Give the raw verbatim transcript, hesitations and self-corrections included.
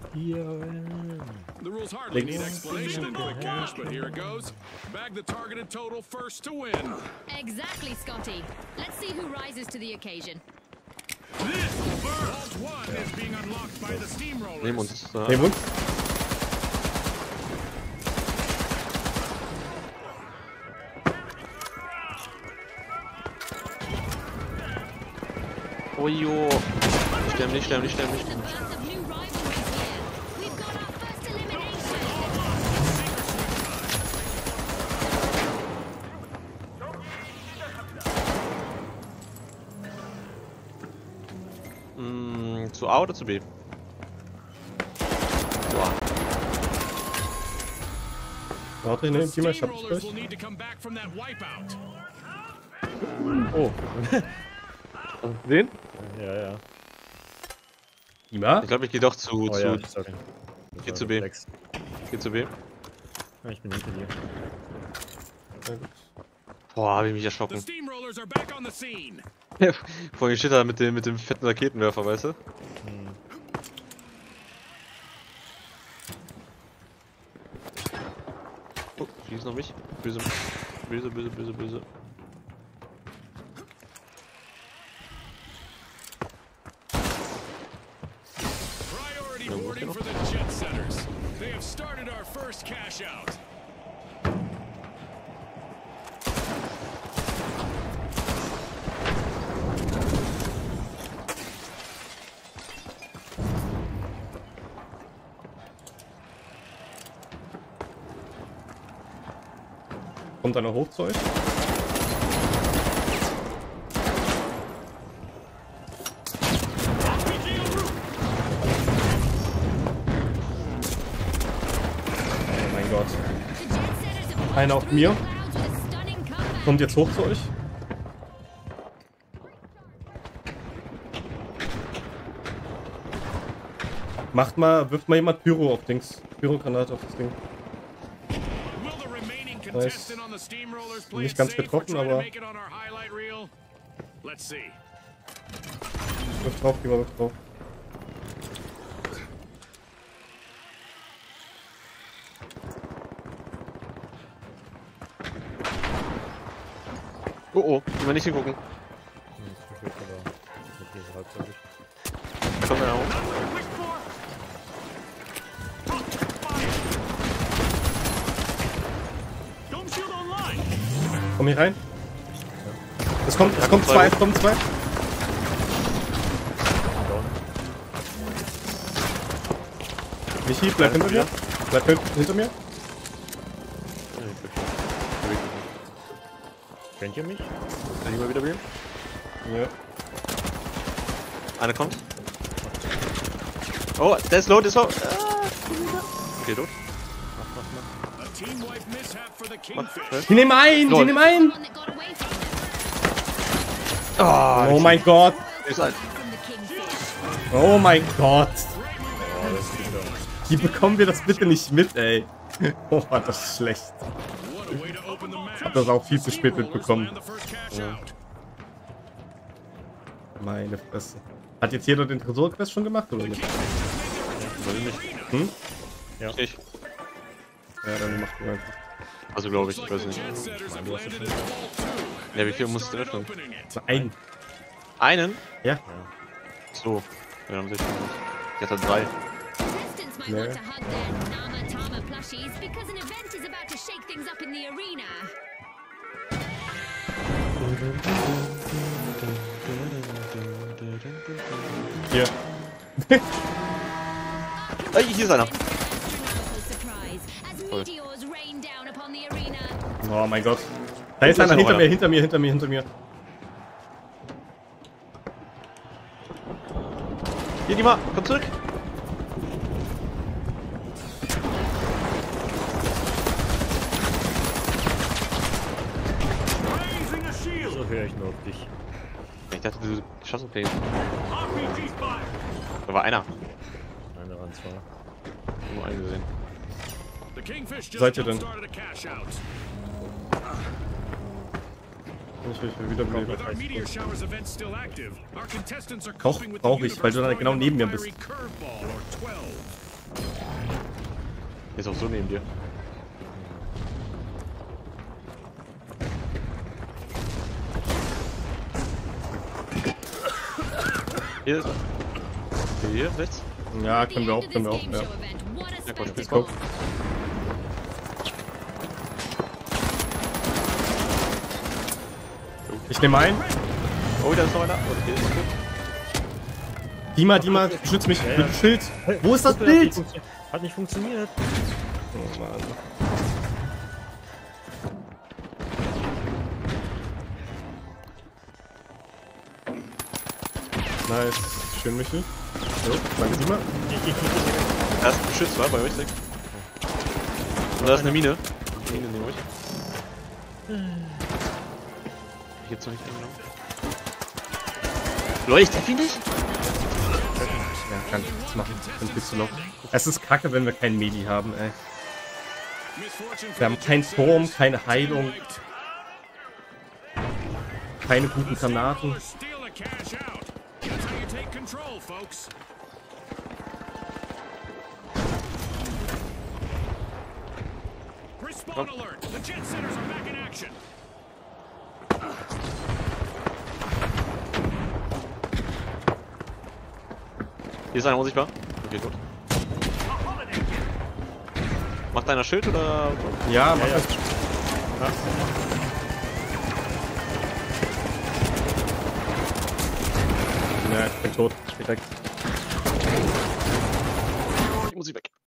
The rules hardly need explanation in quick cash, but here it goes. Bag the targeted total first to win. Exactly, Scotty. Let's see who rises to the occasion. This Vault one is being unlocked by the steamrollers. Nehmen uns. Äh, Nehmen uns. Oh jo. Nicht sterben, nicht sterben, nicht sterben, nicht sterben. Birth of new rivalries here. We've got our first elimination. Mm, zu A oder zu B? Zu A. Warte, ich nehme die mal, ich hab's Steamrollers gleich. will need to come back from that wipeout. Oh. Den? Ja, ja. Ima? Ich glaube, ich gehe doch zu. Oh zu ja, sorry. Das Geh war zu B. Reflex. Geh zu B. Ja, ich bin hinter dir. Sehr gut. Boah, hab ich mich The erschrocken. steamrollers are back on the scene. Vorhin steht da mit dem, mit dem fetten Raketenwerfer, weißt du? Hm. Oh, schieß noch mich. Böse, böse, böse, böse, böse. Priority Ja, wo ist der boarding noch? for the jet setters. They have started our first cash out. Kommt einer hoch zu euch? Oh mein Gott. The jet setters have Einer auf mir. clouds with a stunning comeback. Kommt jetzt hoch zu euch? Macht mal, wirft mal jemand Pyro auf Dings. Pyrogranate auf das Ding. Will the remaining contestant on the steamrollers play Nicht it ganz safe or getroffen, try to aber- make it on our highlight reel? Let's see. Wirf drauf, geh mal wirf drauf. Oh oh, immer nicht hingucken. Hm, ist verfügt, aber das ist halbzeitig. Da kommt einer hoch. Dome shield online. Komm hier rein. Es kommt, es kommt zwei, es kommt zwei. Michi, bleib hinter mir. Bleib hin- hinter mir. Kennt ihr mich? Kann ich mal wieder wählen? Ja. Einer kommt. Oh, der ist low, der ist low. Ah, okay, tot. A team-wide mishap for the Mach, Kingfish. Die nehmen ein, die Lol. nehmen ein. One that got away from Oh, them. Oh mein Gott. ist ein. From the Kingfish. Oh mein Gott. Oh, das ist wieder. Wie bekommen wir das bitte nicht mit, ey? Oh, das ist schlecht. What a way to open the match. Hab das auch viel zu spät mitbekommen. Land the first cash out. Meine Fresse. Hat jetzt jeder den Tresor-Quest schon gemacht, oder nicht? Soll ich nicht. Hm? Ja. Ich. Ja, dann macht ihr einfach. Also glaube ich, ich weiß nicht. Jet setters have landed in Vault two. Ja, wie viel musst du öffnen? Opening it. So ein. Einen? Ja. So. Wir haben sich. Die hat er drei. Contestants might Yeah. want to hug their Nama Tama plushies because an event is about to shake things up in the arena. Hier. Ey, hier ist einer. Surprise as meteors rain down upon the arena. Oh mein Gott. Da ist Da ist einer noch hinter einer. mir, hinter mir, hinter mir, hinter mir. Hier, die mal. Komm zurück. Raising a shield. So höre ich nur auf dich. Ich dachte, du schaffst okay. R P Gs fire. Da war einer. Einer ran zwar. Nur einen gesehen. The Kingfish just Seid ihr denn? started a cash out. Ich will wieder With bleiben. our meteor showers event still active, our contestants are Brauch- coping with brauch the ich, weil du dann universe genau throwing neben them mir a bist. fiery curveball or twelve. ist auch so neben dir. Hier ist er. Hier, rechts. Ja, The können wir end auch, of können wir this auch, game ja. show event. What a Ja, gut, spectacle. let's go. Ich nehme ein. Oh, da ist noch einer. Oh, okay, ist gut. Dima, Dima, schütz mich Ja, mit ja. dem Schild. Wo ist das Hat nicht Bild? funktio- Hat nicht funktioniert. Oh Mann. Nice. Schön, Michel. So, danke, Dima. Da ist ein Geschütz, war bei euch direkt. Und da ist eine Mine. Mine neben euch. Ich jetzt noch nicht angenommen. Leute, ich treffe ihn nicht. Ja, kann ich nichts machen. Bin viel zu low. Es ist kacke, wenn wir keinen Melee haben, ey. Wir haben keinen Turm, keine Heilung, keine guten Granaten. Respawn alert! The jet centers are back in action! Hier ist einer unsichtbar. Okay, gut. Macht einer Schild oder? Ja, mach ja. das. Ja, ich bin tot. Direkt. Ich muss sie weg.